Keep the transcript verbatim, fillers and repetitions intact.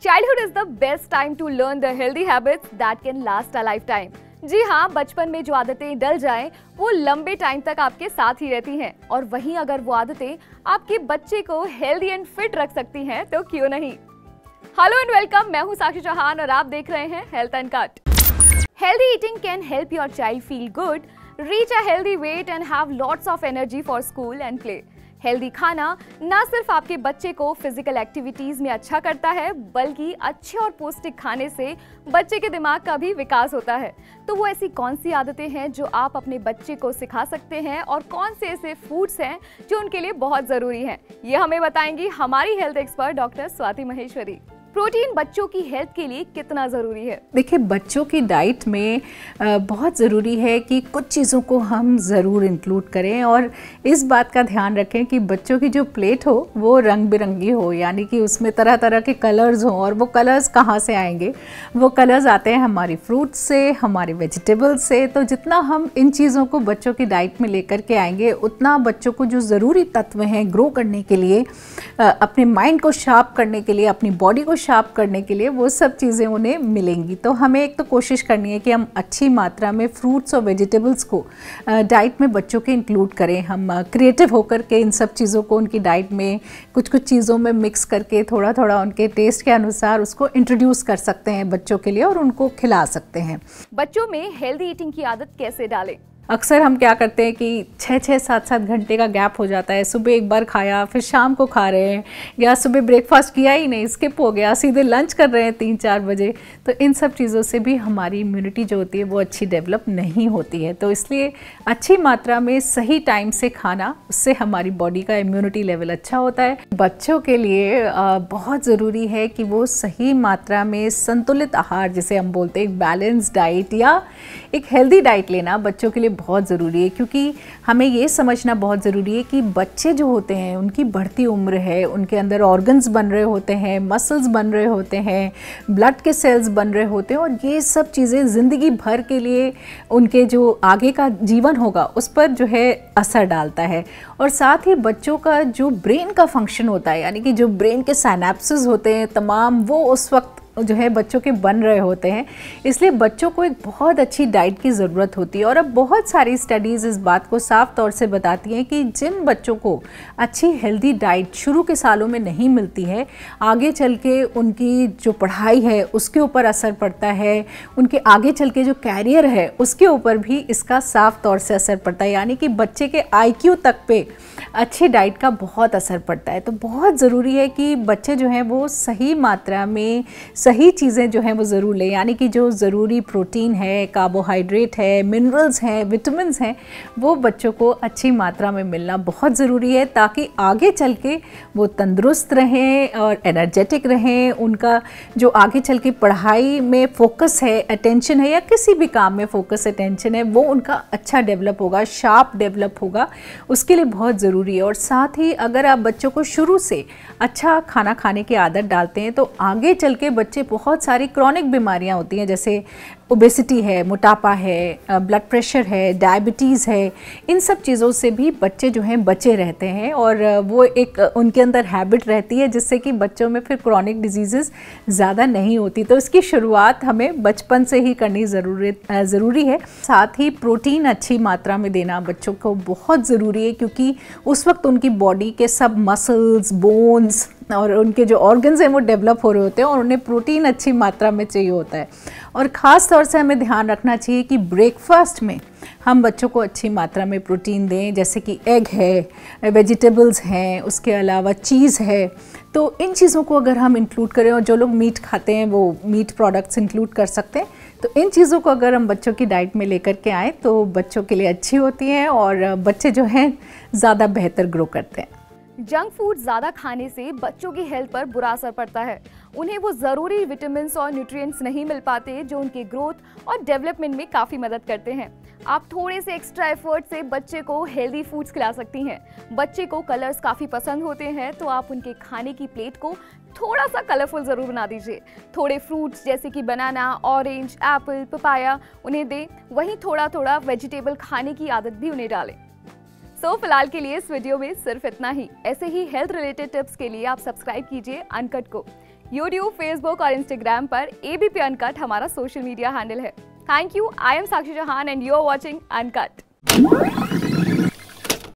Childhood is the best time to learn the healthy habits that can last a lifetime. जी हाँ, बचपन में जो आदतें डल जाएं, वो लंबे टाइम तक आपके साथ ही रहती हैं और वहीं अगर वो आदतें आपके बच्चे को हेल्दी एंड फिट रख सकती हैं तो क्यों नहीं। हेलो एंड वेलकम, मैं हूँ साक्षी चौहान और आप देख रहे हैं health uncut. Healthy eating can help your child feel good, reach a healthy weight and have lots of energy for school and play. Healthy खाना न सिर्फ आपके बच्चे को फिजिकल एक्टिविटीज में अच्छा करता है, बल्कि अच्छे और पौष्टिक खाने से बच्चे के दिमाग का भी विकास होता है। तो वो ऐसी कौन सी आदतें हैं जो आप अपने बच्चे को सिखा सकते हैं और कौन से ऐसे फूड्स हैं जो उनके लिए बहुत ज़रूरी हैं, ये हमें बताएंगी हमारी health expert doctor Swati Maheshwari. Protein बच्चों की हेल्थ के लिए कितना ज़रूरी है? देखिए, बच्चों की डाइट में बहुत ज़रूरी है कि कुछ चीज़ों को हम ज़रूर इंक्लूड करें और इस बात का ध्यान रखें कि बच्चों की जो प्लेट हो वो रंग बिरंगी हो, यानी कि उसमें तरह तरह के कलर्स हों। और वो कलर्स कहाँ से आएंगे? वो कलर्स आते हैं हमारी फ्रूट्स से, हमारे वेजिटेबल्स से। तो जितना हम इन चीज़ों को बच्चों की डाइट में लेकर के आएंगे, उतना बच्चों को जो ज़रूरी तत्व हैं ग्रो करने के लिए, अपने माइंड को शार्प करने के लिए, अपनी बॉडी को शार्प करने के लिए, वो सब चीज़ें उन्हें मिलेंगी। तो हमें एक तो कोशिश करनी है कि हम अच्छी मात्रा में फ्रूट्स और वेजिटेबल्स को डाइट में बच्चों के इंक्लूड करें। हम क्रिएटिव होकर के इन सब चीज़ों को उनकी डाइट में कुछ कुछ चीज़ों में मिक्स करके थोड़ा थोड़ा उनके टेस्ट के अनुसार उसको इंट्रोड्यूस कर सकते हैं बच्चों के लिए और उनको खिला सकते हैं। बच्चों में हेल्दी ईटिंग की आदत कैसे डालें? अक्सर हम क्या करते हैं कि छः छः सात सात घंटे का गैप हो जाता है। सुबह एक बार खाया, फिर शाम को खा रहे हैं, या सुबह ब्रेकफास्ट किया ही नहीं, स्किप हो गया, सीधे लंच कर रहे हैं तीन चार बजे। तो इन सब चीज़ों से भी हमारी इम्यूनिटी जो होती है वो अच्छी डेवलप नहीं होती है। तो इसलिए अच्छी मात्रा में सही टाइम से खाना, उससे हमारी बॉडी का इम्यूनिटी लेवल अच्छा होता है। बच्चों के लिए बहुत ज़रूरी है कि वो सही मात्रा में संतुलित आहार, जिसे हम बोलते हैं एक बैलेंस डाइट या एक हेल्दी डाइट लेना बच्चों के लिए बहुत ज़रूरी है। क्योंकि हमें ये समझना बहुत ज़रूरी है कि बच्चे जो होते हैं उनकी बढ़ती उम्र है, उनके अंदर ऑर्गन्स बन रहे होते हैं, मसल्स बन रहे होते हैं, ब्लड के सेल्स बन रहे होते हैं, और ये सब चीज़ें ज़िंदगी भर के लिए उनके जो आगे का जीवन होगा उस पर जो है असर डालता है। और साथ ही बच्चों का जो ब्रेन का फंक्शन होता है, यानी कि जो ब्रेन के साइनेप्सेस होते हैं तमाम, वो उस वक्त जो है बच्चों के बन रहे होते हैं। इसलिए बच्चों को एक बहुत अच्छी डाइट की ज़रूरत होती है। और अब बहुत सारी स्टडीज़ इस बात को साफ तौर से बताती हैं कि जिन बच्चों को अच्छी हेल्दी डाइट शुरू के सालों में नहीं मिलती है, आगे चल के उनकी जो पढ़ाई है उसके ऊपर असर पड़ता है, उनके आगे चल के जो कैरियर है उसके ऊपर भी इसका साफ तौर से असर पड़ता है। यानी कि बच्चे के आई क्यू तक पे अच्छी डाइट का बहुत असर पड़ता है। तो बहुत ज़रूरी है कि बच्चे जो हैं वो सही मात्रा में सही चीज़ें जो हैं वो ज़रूर लें। यानी कि जो ज़रूरी प्रोटीन है, कार्बोहाइड्रेट है, मिनरल्स हैं, विटामिन्स हैं, वो बच्चों को अच्छी मात्रा में मिलना बहुत ज़रूरी है, ताकि आगे चल के वो तंदुरुस्त रहें और एनर्जेटिक रहें। उनका जो आगे चल के पढ़ाई में फोकस है, अटेंशन है, या किसी भी काम में फोकस अटेंशन है, वो उनका अच्छा डेवलप होगा, शार्प डेवलप होगा। उसके लिए बहुत ज़रूरी है। और साथ ही अगर आप बच्चों को शुरू से अच्छा खाना खाने की आदत डालते हैं तो आगे चल के बच्चे बहुत सारी क्रॉनिक बीमारियां होती हैं, जैसे ओबेसिटी है, मोटापा है, ब्लड प्रेशर है, डायबिटीज़ है, इन सब चीज़ों से भी बच्चे जो हैं बचे रहते हैं। और वो एक उनके अंदर हैबिट रहती है जिससे कि बच्चों में फिर क्रॉनिक डिजीज़ेस ज़्यादा नहीं होती। तो इसकी शुरुआत हमें बचपन से ही करनी ज़रूरी ज़रूरी है। साथ ही प्रोटीन अच्छी मात्रा में देना बच्चों को बहुत ज़रूरी है, क्योंकि उस वक्त उनकी बॉडी के सब मसल्स, बोन्स और उनके जो ऑर्गन्स हैं वो डेवलप हो रहे होते हैं और उन्हें प्रोटीन अच्छी मात्रा में चाहिए होता है। और ख़ास तौर से हमें ध्यान रखना चाहिए कि ब्रेकफास्ट में हम बच्चों को अच्छी मात्रा में प्रोटीन दें, जैसे कि एग है, वेजिटेबल्स हैं, उसके अलावा चीज़ है। तो इन चीज़ों को अगर हम इंक्लूड करें, और जो लोग मीट खाते हैं वो मीट प्रोडक्ट्स इंक्लूड कर सकते हैं, तो इन चीज़ों को अगर हम बच्चों की डाइट में लेकर के आएँ तो बच्चों के लिए अच्छी होती हैं और बच्चे जो हैं ज़्यादा बेहतर ग्रो करते हैं। जंक फूड ज़्यादा खाने से बच्चों की हेल्थ पर बुरा असर पड़ता है। उन्हें वो ज़रूरी विटामिन और न्यूट्रिएंट्स नहीं मिल पाते जो उनके ग्रोथ और डेवलपमेंट में काफ़ी मदद करते हैं। आप थोड़े से एक्स्ट्रा एफर्ट से बच्चे को हेल्दी फूड्स खिला सकती हैं। बच्चे को कलर्स काफ़ी पसंद होते हैं, तो आप उनके खाने की प्लेट को थोड़ा सा कलरफुल ज़रूर बना दीजिए। थोड़े फ्रूट्स जैसे कि बनाना, ऑरेंज, एप्पल, पपाया उन्हें दें। वहीं थोड़ा थोड़ा वेजिटेबल खाने की आदत भी उन्हें डालें। सो so, फिलहाल के लिए इस वीडियो में सिर्फ इतना ही। ऐसे ही हेल्थ रिलेटेड टिप्स के लिए आप सब्सक्राइब कीजिए अनकट को। यूट्यूब, फेसबुक और इंस्टाग्राम पर एबीपी अनकट हमारा सोशल मीडिया हैंडल है। Thank you. I am Sakshi Chauhan and you are watching uncut.